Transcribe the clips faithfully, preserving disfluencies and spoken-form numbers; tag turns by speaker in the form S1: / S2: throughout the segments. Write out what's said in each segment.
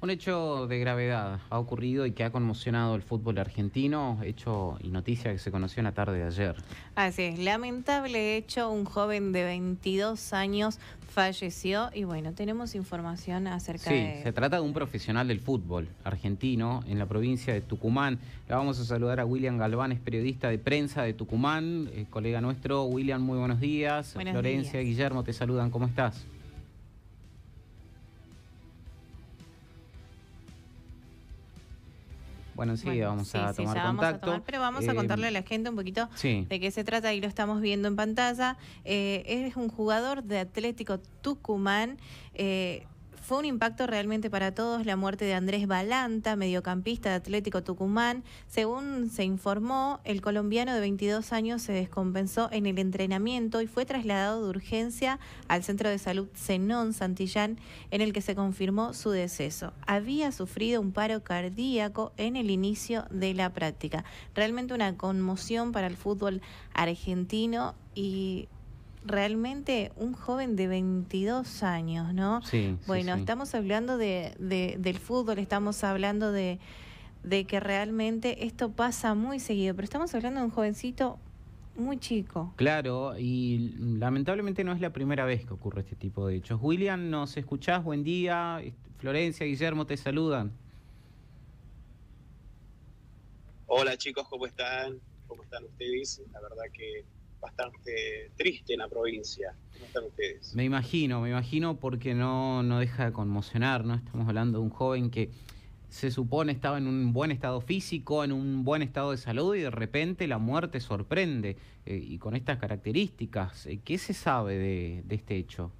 S1: Un hecho de gravedad ha ocurrido y que ha conmocionado el fútbol argentino, hecho y noticia que se conoció en la tarde de ayer.
S2: Así es, lamentable hecho, un joven de veintidós años falleció y bueno, tenemos información acerca
S1: Sí, se
S2: de...
S1: trata de un profesional del fútbol argentino en la provincia de Tucumán. Le vamos a saludar a William Galván, es periodista de prensa de Tucumán, eh, colega nuestro. William, muy buenos días.
S2: Buenos
S1: Florencia,
S2: días.
S1: Guillermo, te saludan. ¿Cómo estás? Bueno, enseguida
S2: Bueno,
S1: vamos
S2: sí,
S1: a
S2: sí,
S1: tomar
S2: ya vamos a
S1: contacto.
S2: tomar, pero vamos a
S1: Eh,
S2: contarle a la gente un poquito
S1: sí.
S2: de qué se trata. Ahí lo estamos viendo en pantalla. Eh, es un jugador de Atlético Tucumán. Eh, Fue un impacto realmente para todos la muerte de Andrés Balanta, mediocampista de Atlético Tucumán. Según se informó, el colombiano de veintidós años se descompensó en el entrenamiento y fue trasladado de urgencia al Centro de Salud Zenón Santillán, en el que se confirmó su deceso. Había sufrido un paro cardíaco en el inicio de la práctica. Realmente una conmoción para el fútbol argentino y realmente un joven de veintidós años, ¿no?
S1: Sí, sí,
S2: Bueno,
S1: sí.
S2: estamos hablando de, de- del fútbol, estamos hablando de, de que realmente esto pasa muy seguido, pero estamos hablando de un jovencito muy chico.
S1: Claro, y lamentablemente no es la primera vez que ocurre este tipo de hechos. William, ¿nos escuchás? Buen día. Florencia, Guillermo, te saludan.
S3: Hola chicos, ¿cómo están? ¿Cómo están ustedes? La verdad que bastante triste en la provincia. ¿Cómo están ustedes?
S1: Me imagino, me imagino porque no, no deja de conmocionar, ¿no? Estamos hablando de un joven que se supone estaba en un buen estado físico, en un buen estado de salud y de repente la muerte sorprende. Eh, y con estas características, eh, ¿qué se sabe de, de este hecho?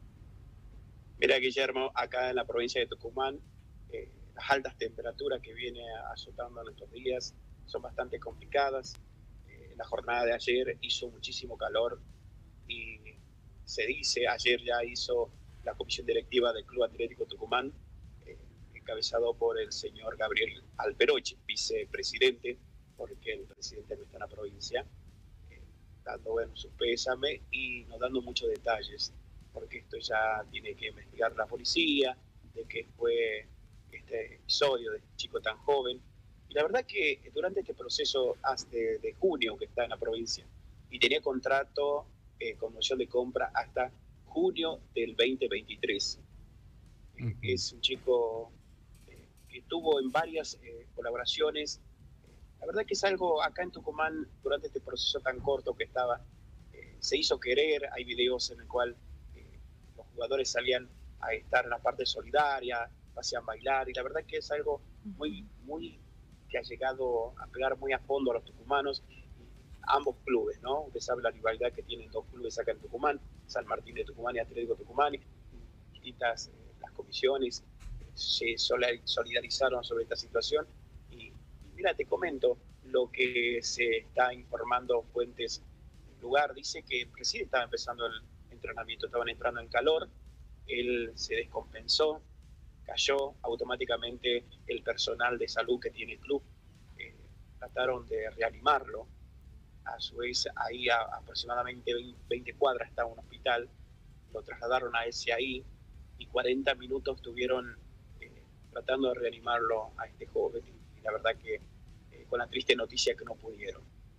S3: Mira, Guillermo, acá en la provincia de Tucumán, eh, las altas temperaturas que viene azotando en estos días son bastante complicadas. Eh, la jornada de ayer hizo muchísimo calor y se dice, ayer ya hizo la comisión directiva del Club Atlético Tucumán, eh, encabezado por el señor Gabriel Alperoche, vicepresidente, porque el presidente no está en la provincia, eh, dando bueno, su pésame y nos dando muchos detalles, porque esto ya tiene que investigar la policía, de qué fue este episodio de este chico tan joven. Y la verdad que durante este proceso hasta de junio que está en la provincia y tenía contrato eh, con noción de compra hasta junio del veinte veintitrés.
S1: Uh
S3: Eh,
S1: -huh.
S3: es un chico eh, que estuvo en varias eh, colaboraciones. La verdad que es algo acá en Tucumán, durante este proceso tan corto que estaba, eh, se hizo querer. Hay videos en el cual eh, los jugadores salían a estar en la parte solidaria, hacían bailar, y la verdad que es algo muy, muy que ha llegado a pegar muy a fondo a los tucumanos, ambos clubes, ¿no? Usted sabe la rivalidad que tienen dos clubes acá en Tucumán, San Martín de Tucumán y Atlético Tucumán, y distintas eh, las comisiones eh, se solidarizaron sobre esta situación. Y, y mira, te comento lo que se está informando fuentes del lugar. Dice que recién estaba empezando el entrenamiento, estaban entrando en calor, él se descompensó, cayó automáticamente. El personal de salud que tiene el club eh, trataron de reanimarlo. A su vez, ahí a aproximadamente veinte cuadras está un hospital, lo trasladaron a ese ahí y cuarenta minutos estuvieron eh, tratando de reanimarlo a este joven, y, y la verdad que eh, con la triste noticia que no pudieron.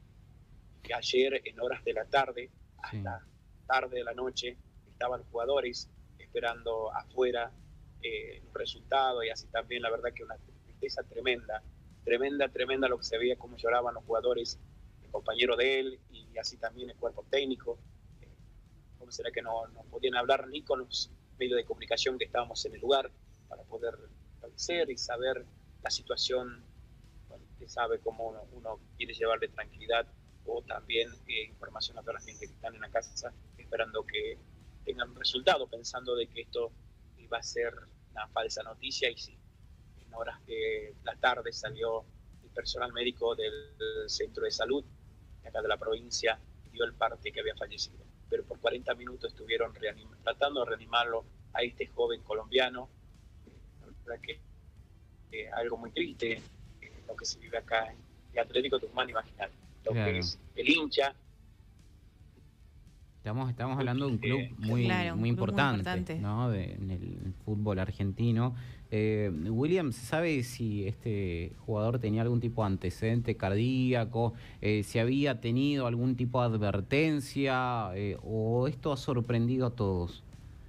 S3: Que ayer en horas de la tarde, hasta
S1: Sí.
S3: tarde de la noche, estaban jugadores esperando afuera eh, los resultados, y así también la verdad que una tristeza tremenda, tremenda, tremenda lo que se veía, cómo lloraban los jugadores, el compañero de él, y así también el cuerpo técnico. Eh, ¿Cómo será que no, no podían hablar ni con los medios de comunicación que estábamos en el lugar para poder establecer y saber la situación? Bueno, usted sabe cómo uno, uno quiere llevarle tranquilidad o también eh, información a toda la gente que están en la casa esperando que tengan resultado, pensando de que esto iba a ser una falsa noticia. Y sí, en horas de la tarde salió el personal médico del centro de salud de acá de la provincia y dio el parte que había fallecido. Pero por cuarenta minutos estuvieron tratando de reanimarlo a este joven colombiano. La verdad que eh, algo muy triste eh, lo que se vive acá en Atlético Tucumán, imaginar lo que
S1: Claro.
S3: es el hincha.
S1: Estamos, estamos hablando de un club muy,
S2: claro, un
S1: muy,
S2: club
S1: importante,
S2: muy importante.
S1: ¿no? De, en el fútbol argentino. Eh, William, ¿se sabe si este jugador tenía algún tipo de antecedente cardíaco? Eh, ¿Si había tenido algún tipo de advertencia? Eh, ¿O esto ha sorprendido a todos?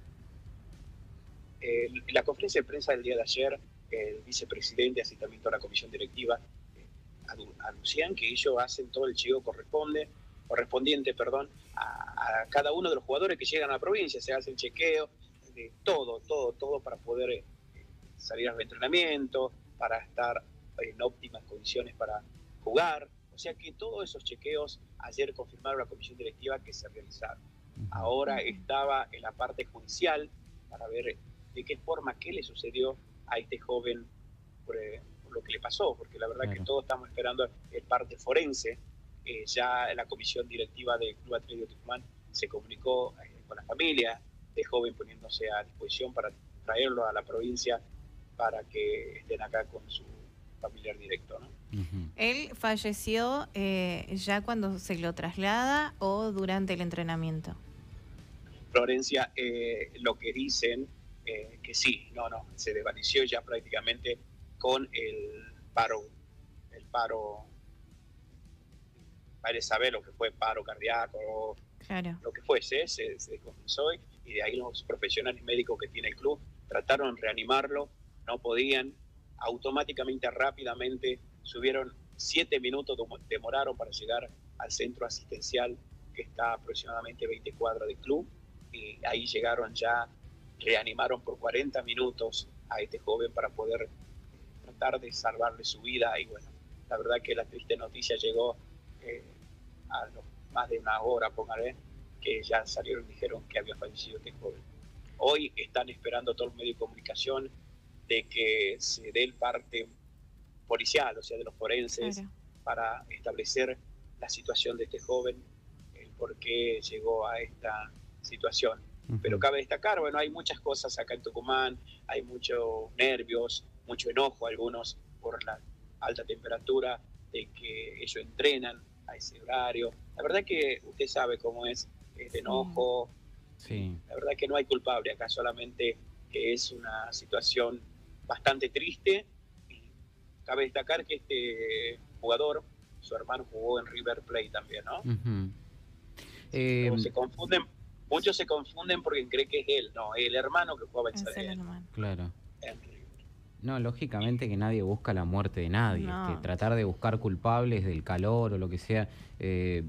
S3: Eh, en la conferencia de prensa del día de ayer, el vicepresidente, así también toda la comisión directiva, eh, anuncian que ellos hacen todo el chequeo corresponde, correspondiente perdón, a, a cada uno de los jugadores que llegan a la provincia. Se hace el chequeo de todo, todo, todo para poder eh, salir al entrenamiento, para estar en óptimas condiciones para jugar. O sea que todos esos chequeos ayer confirmaron la comisión directiva que se realizaron. Ahora estaba en la parte judicial para ver de qué forma, qué le sucedió a este joven por, eh, por lo que le pasó, porque la verdad claro. que todos estamos esperando el parte forense. Eh, ya la comisión directiva del Club Atlético Tucumán se comunicó eh, con la familia de joven poniéndose a disposición para traerlo a la provincia para que estén acá con su familiar directo, ¿no?
S2: Uh-huh. ¿Él falleció eh, ya cuando se lo traslada o durante el entrenamiento?
S3: Florencia, eh, lo que dicen eh, que sí, no, no, se desvaneció ya prácticamente con el paro, el paro, vale saber lo que fue paro cardíaco,
S2: claro.
S3: lo que fuese, se, se descompensó y de ahí los profesionales médicos que tiene el club trataron de reanimarlo, no podían, automáticamente, rápidamente, subieron siete minutos, demoraron para llegar al centro asistencial que está aproximadamente veinte cuadras del club. Y ahí llegaron ya, reanimaron por cuarenta minutos a este joven para poder tratar de salvarle su vida. Y bueno, la verdad que la triste noticia llegó eh, a los, más de una hora, póngale, que ya salieron y dijeron que había fallecido este joven. Hoy están esperando todos los medios de comunicación de que se dé el parte policial, o sea, de los forenses, claro. para establecer la situación de este joven, el por qué llegó a esta situación. Uh-huh. Pero cabe destacar, bueno, hay muchas cosas acá en Tucumán, hay muchos nervios, mucho enojo, algunos por la alta temperatura, de que ellos entrenan a ese horario. La verdad que usted sabe cómo es el enojo.
S1: Sí.
S3: La verdad que no hay culpable acá, solamente que es una situación bastante triste. Y cabe destacar que este jugador, su hermano jugó en River Plate también, ¿no?
S1: Uh-huh.
S3: Eh, se confunden, muchos se confunden porque creen que es él, no, el hermano que jugaba en San
S1: Claro. No, lógicamente que nadie busca la muerte de nadie, no. que tratar de buscar culpables del calor o lo que sea, eh,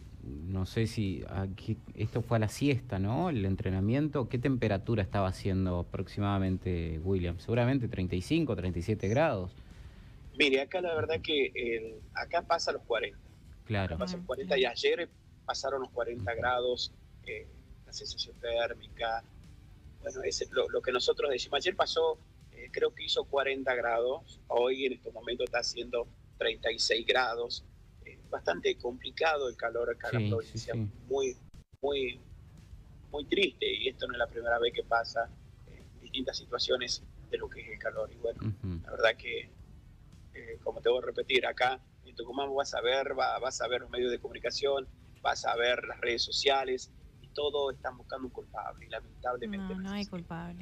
S1: no sé si aquí, esto fue a la siesta, ¿no? El entrenamiento, ¿qué temperatura estaba haciendo aproximadamente, William? Seguramente treinta y cinco, treinta y siete grados.
S3: Mire, acá la verdad que el, acá pasa los cuarenta.
S1: Claro.
S3: Acá pasa los cuarenta y ayer pasaron los cuarenta grados, eh, la sensación térmica. Bueno, es lo, lo que nosotros decimos. Ayer pasó, eh, creo que hizo cuarenta grados, hoy en estos momentos está haciendo treinta y seis grados. Eh, bastante complicado el calor acá en sí, la provincia, sí, sí. muy, muy, muy triste, y esto no es la primera vez que pasa en eh, distintas situaciones de lo que es el calor. Y bueno, uh-huh. la verdad que, eh, como te voy a repetir, acá en Tucumán vas a ver, va, vas a ver los medios de comunicación, vas a ver las redes sociales, y todos están buscando un culpable, y lamentablemente
S2: no, no hay culpables.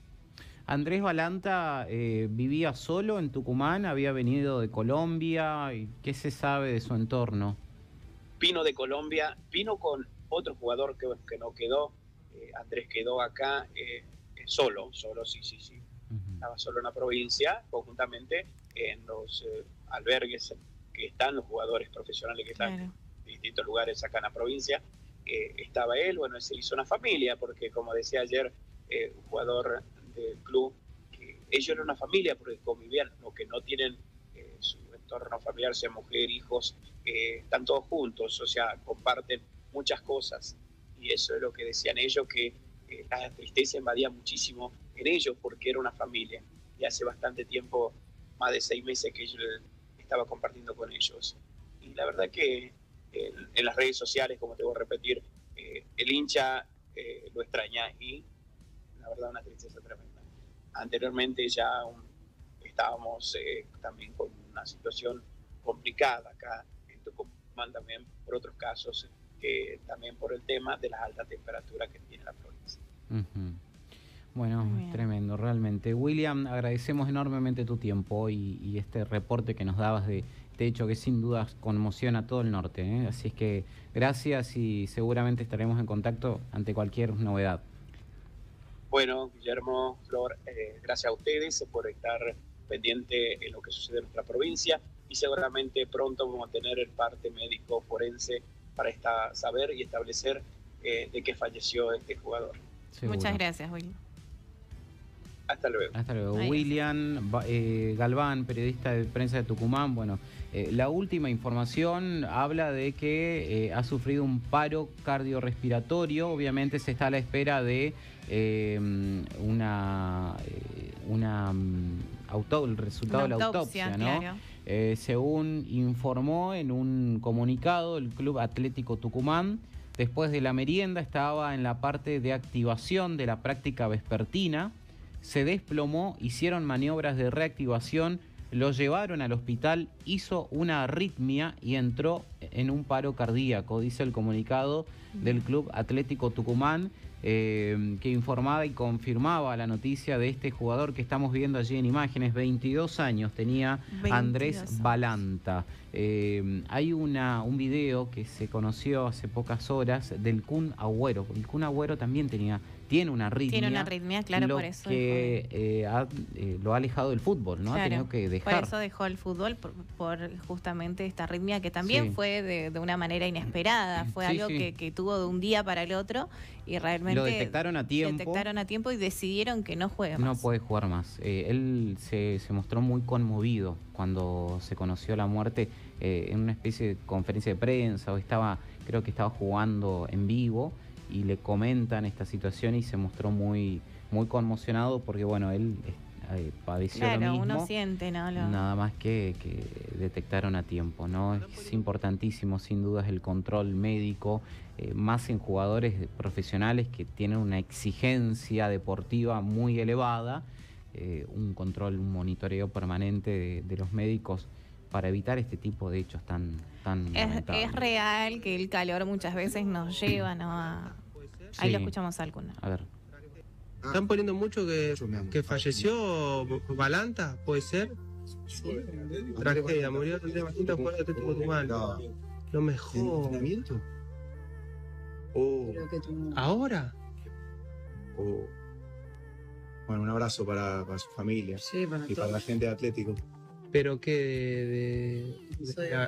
S1: Andrés Balanta eh, vivía solo en Tucumán, había venido de Colombia, ¿y qué se sabe de su entorno?
S3: Vino de Colombia, vino con otro jugador que, que no quedó, eh, Andrés quedó acá eh, solo, solo, sí, sí, sí. Uh-huh. Estaba solo en la provincia, conjuntamente en los eh, albergues que están, los jugadores profesionales que están claro. en distintos lugares acá en la provincia. Eh, estaba él, bueno, se hizo una familia, porque como decía ayer, eh, un jugador del club, que ellos eran una familia porque convivían, lo que no tienen eh, su entorno familiar, sea mujer, hijos, eh, están todos juntos, o sea, comparten muchas cosas, y eso es lo que decían ellos, que eh, la tristeza invadía muchísimo en ellos porque era una familia, y hace bastante tiempo, más de seis meses que yo estaba compartiendo con ellos, y la verdad que eh, en las redes sociales, como te voy a repetir, eh, el hincha eh, lo extraña, y la verdad una tristeza tremenda. Anteriormente ya un, estábamos eh, también con una situación complicada acá en Tucumán, también por otros casos que eh, también por el tema de las altas temperaturas que tiene la provincia.
S1: Uh-huh. Bueno, tremendo, realmente. William, agradecemos enormemente tu tiempo y, y este reporte que nos dabas de este hecho que sin dudas conmociona a todo el norte, ¿eh? Así es que gracias y seguramente estaremos en contacto ante cualquier novedad.
S3: Bueno, Guillermo, Flor, eh, gracias a ustedes por estar pendiente en lo que sucede en nuestra provincia y seguramente pronto vamos a tener el parte médico forense para esta, saber y establecer eh, de qué falleció este jugador.
S2: Seguro. Muchas gracias, William.
S3: Hasta luego.
S1: Hasta luego.
S2: Ahí
S1: William eh, Galván, periodista de prensa de Tucumán. Bueno, eh, la última información habla de que eh, ha sufrido un paro cardiorrespiratorio. Obviamente se está a la espera de eh, una, eh, una um, auto, el resultado
S2: una
S1: de la autopsia,
S2: autopsia,
S1: ¿no?
S2: Claro.
S1: Eh, según informó en un comunicado el Club Atlético Tucumán, después de la merienda estaba en la parte de activación de la práctica vespertina. Se desplomó, hicieron maniobras de reactivación, lo llevaron al hospital, hizo una arritmia y entró en un paro cardíaco, dice el comunicado del Club Atlético Tucumán, eh, que informaba y confirmaba la noticia de este jugador que estamos viendo allí en imágenes. veintidós años tenía Andrés
S2: años.
S1: Balanta. Eh, hay una, un video que se conoció hace pocas horas del Kun Agüero. El Kun Agüero también tenía... Tiene una arritmia.
S2: Tiene una arritmia, claro,
S1: lo
S2: por eso.
S1: que eh, ha, eh, lo ha alejado del fútbol, ¿no?
S2: Claro,
S1: ha tenido que dejar.
S2: Por eso dejó el fútbol, por, por justamente esta arritmia que también
S1: Sí.
S2: fue de, de una manera inesperada. Fue
S1: Sí,
S2: algo
S1: sí.
S2: Que, que tuvo de un día para el otro y realmente...
S1: Lo detectaron a tiempo.
S2: Detectaron a tiempo y decidieron que no juegue
S1: No
S2: más.
S1: puede jugar más. Eh, él se, se mostró muy conmovido cuando se conoció la muerte eh, en una especie de conferencia de prensa, o estaba, creo que estaba jugando en vivo, y le comentan esta situación y se mostró muy, muy conmocionado porque, bueno, él eh, padeció
S2: Claro,
S1: lo mismo.
S2: uno siente, ¿no? Lo...
S1: Nada más que, que detectaron a tiempo, ¿no? Es importantísimo, sin dudas, el control médico, eh, más en jugadores profesionales que tienen una exigencia deportiva muy elevada, eh, un control, un monitoreo permanente de, de los médicos para evitar este tipo de hechos tan, tan
S2: Es,
S1: lamentables.
S2: es real que el calor muchas veces nos lleva, ¿no? A... Ahí
S1: Sí.
S2: lo escuchamos alguna.
S1: A ver.
S4: Están poniendo mucho que, que falleció Balanta, ¿puede ser? Tragedia, murió el día bastante fuera de Atlético Tucumán.
S5: No.
S4: Lo mejor.
S5: ¿Entrenamiento? Oh,
S4: ¿Ahora?
S5: oh. Bueno, un abrazo para, para su familia
S6: Sí, para
S5: y para la gente de Atlético.
S4: ¿Pero qué? De, de- de- la-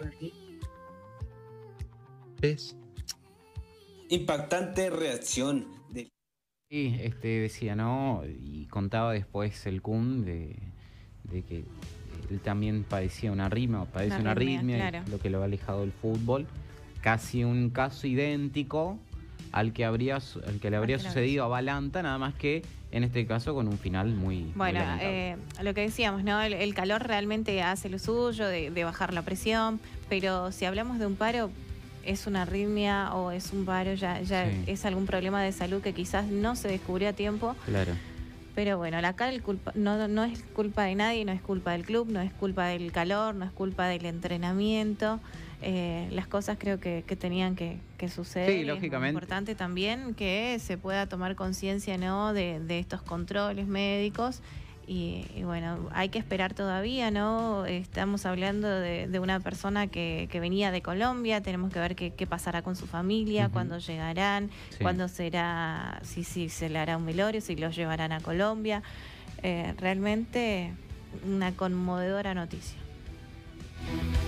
S4: ¿Ves?
S7: Impactante reacción de...
S1: Sí, este, decía, ¿no? Y contaba después el Kun de, de que él también padecía una arritmia, padece
S2: Una
S1: una
S2: arritmia,
S1: arritmia,
S2: claro.
S1: y lo que lo ha alejado del fútbol. Casi un caso idéntico al que, habría, su- al que le habría
S2: Al que le
S1: sucedido a Balanta, nada más que en este caso con un final muy, muy
S2: Bueno,
S1: lamentable.
S2: eh, lo que decíamos, ¿no? El, el calor realmente hace lo suyo, de, de bajar la presión, pero si hablamos de un paro, es una arritmia o es un paro, ya, ya
S1: Sí.
S2: es algún problema de salud que quizás no se descubrió a tiempo.
S1: Claro.
S2: Pero bueno, acá el culpa, no, no es culpa de nadie, no es culpa del club, no es culpa del calor, no es culpa del entrenamiento. Eh, las cosas creo que, que tenían que, que suceder.
S1: Sí,
S2: y es muy
S1: lógicamente.
S2: importante también que se pueda tomar conciencia, ¿no? de, de estos controles médicos. Y, y bueno, hay que esperar todavía, ¿no? Estamos hablando de, de una persona que, que venía de Colombia, tenemos que ver qué, qué pasará con su familia,
S1: Ujú.
S2: cuándo llegarán,
S1: Sí.
S2: cuándo será, si, si se le hará un velorio, si los llevarán a Colombia. Eh, realmente una conmovedora noticia.